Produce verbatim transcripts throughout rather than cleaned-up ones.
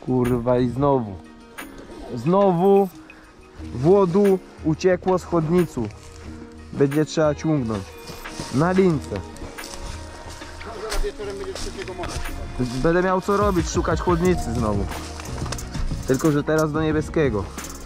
Kurwa i znowu. Znowu włodu uciekło z chodnicu. Będzie trzeba ciągnąć. Na lince. Będę miał co robić, szukać chłodnicy znowu. Tylko że teraz do niebieskiego.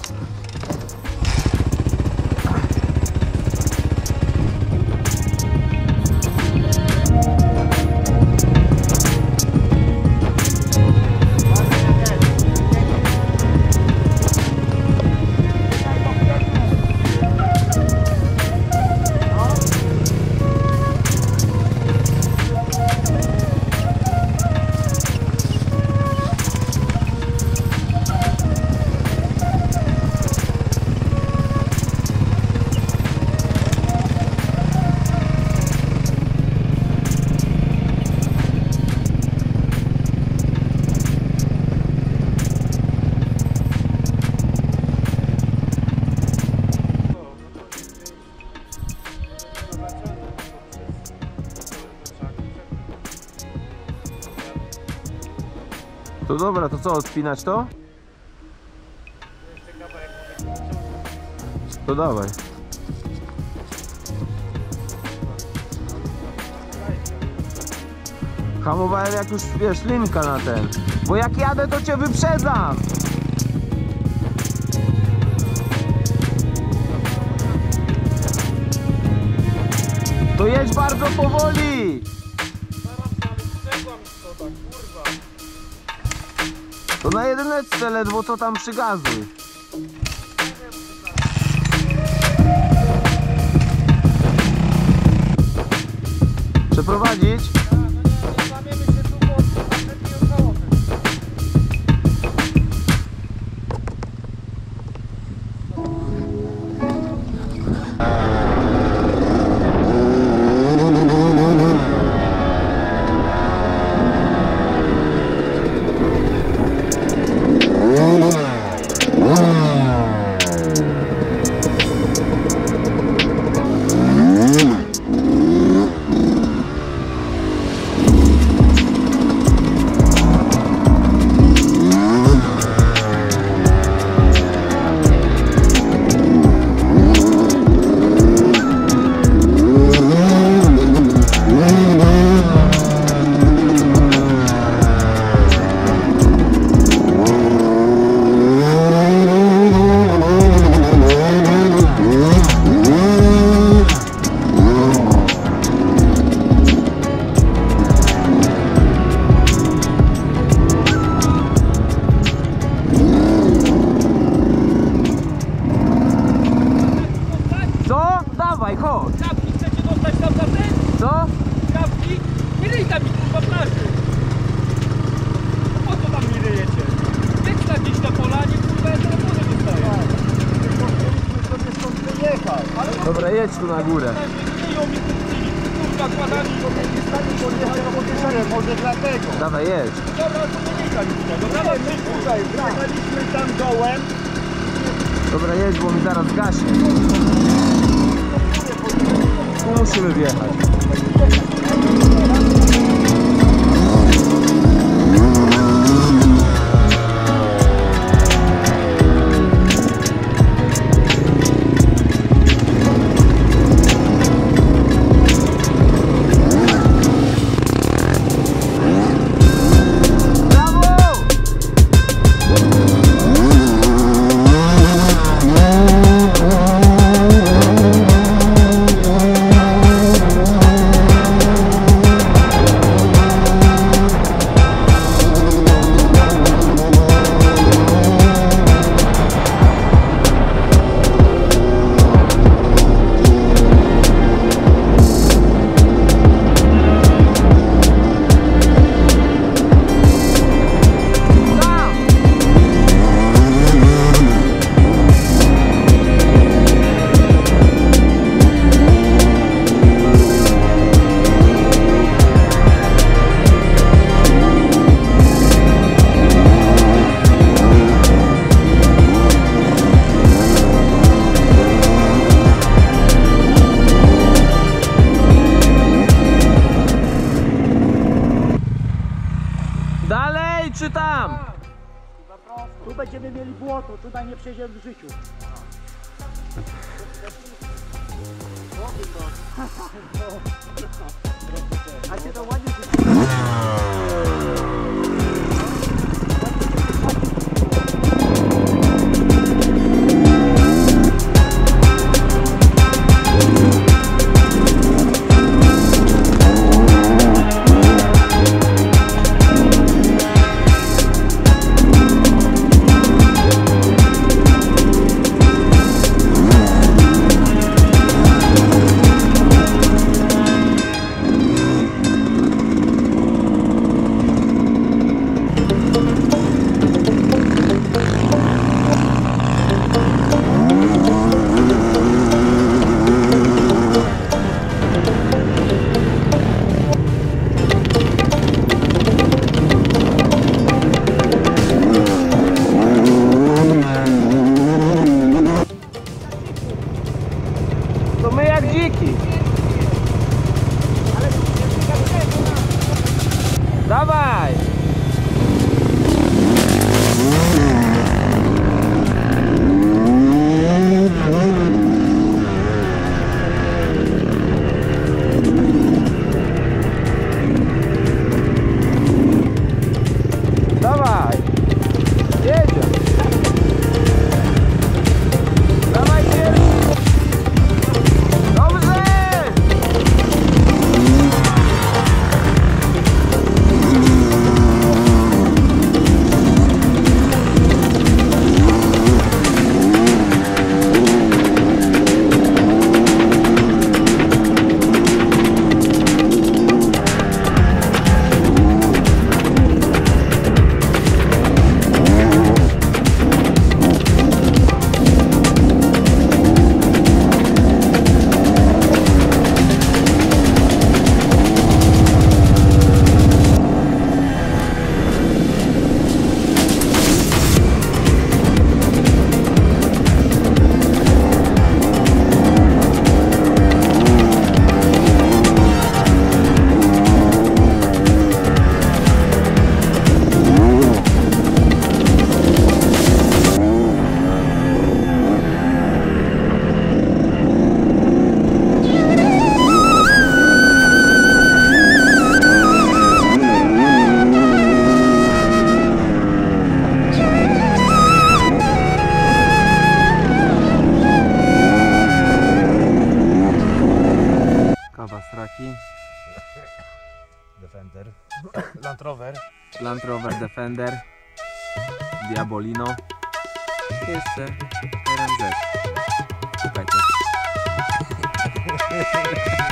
To dobra, to co, odpinać to? To dawaj. Hamowałem jak już, wiesz, linka na ten. Bo jak jadę, to cię wyprzedzam. To jedź bardzo powoli. To na jedyneczce ledwo co tam przygazuj. Przeprowadzić? Dobra, jedź tu na górę. Może dlatego. Dawaj, jedź. Dobra, to nie wynika nic z tego. Dawaj, my tutaj wjechaliśmy tam dołem. Dobra, jedź, bo mi zaraz gaśnie. Tu musimy wjechać. Dalej czy tam? Tu będziemy mieli błoto, tutaj nie przejdziemy w życiu. A się to ładnie To my jak dziki. Dawaj! Dawaj! Jedzie! Dawaj pierwszy! Dobrze! Kawa straki. Defender. Land Rover. Land Rover Defender. Diabolino. Jeszcze R M Z. Słuchajcie.